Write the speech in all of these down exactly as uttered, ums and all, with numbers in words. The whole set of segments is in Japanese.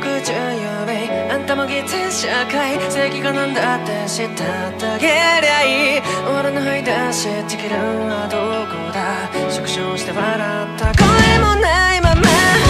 空中指あんたも犠牲社会正義がなんだって知ったってあげりゃいい俺の吐いたしできるはどこだ縮小して笑った声もないまま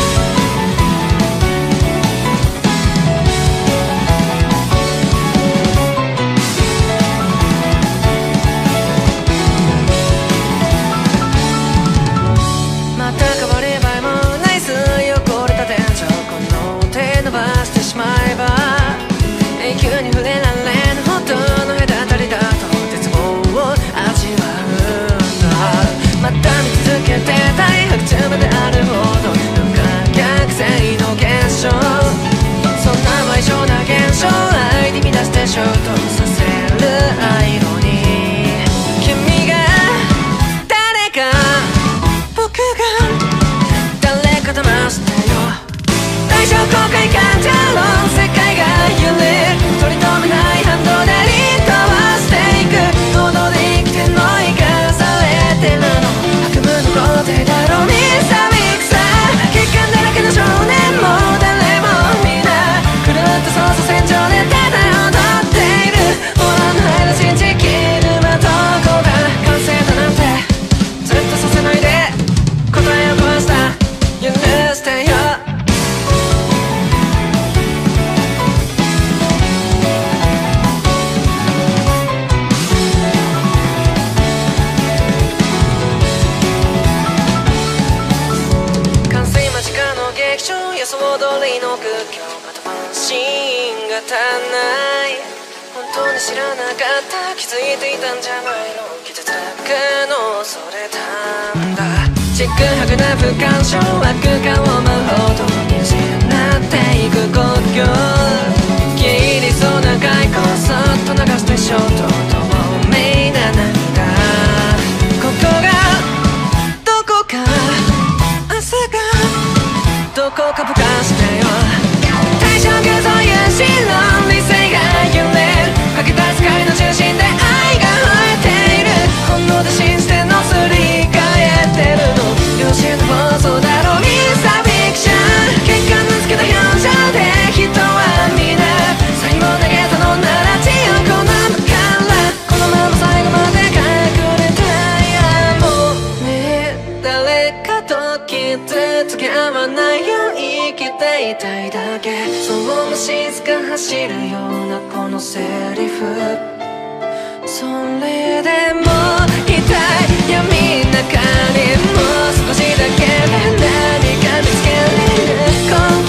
また変わり映えもないす汚れた天井この手伸ばしてしまえば永久に触れられぬほどの隔たりだと絶望を味わうんだまた見続けてたい白昼まであるほど不可逆性の現象そんな賠償な現象愛に乱して衝突させるアイロニー君が誰か僕が誰か騙してよ大丈夫後悔感情論世界が揺れ取り留めない反動で離島していく行動で生きてんの生かされてるの悪夢の皇帝だろうミスタービッグさ血管だらけの少年も誰もみんな狂った捜査線上でただ踊っているほらの愛の信じきるはどこだ完成だなんてずっとさせないで答えを壊した許してよ完成間近の劇場予想通りの苦境またワンシーンが足んない本当に知らなかった気づいていたんじゃないの傷つくの恐れたんだちくはぐな不干渉悪感を舞うほどに失っていく国境切りそうな外交そっと流してショート透明な涙ここがどこか朝がどこかぼかしてよ大丈夫そういう真論理性が揺れるかけた世界の中心で愛が吠えている本能で信じてのすり替えてるの良心の暴走だろうミスターフィクション血管のつけた表情で人は皆最後投げたのなら血を好むからこのまま最後まで隠れたいやもうね誰かと傷つけ合わないよう生きていたいだけそうも静か走るようなこのセリフそれでも痛い闇の中にもう少しだけで何か見つけられる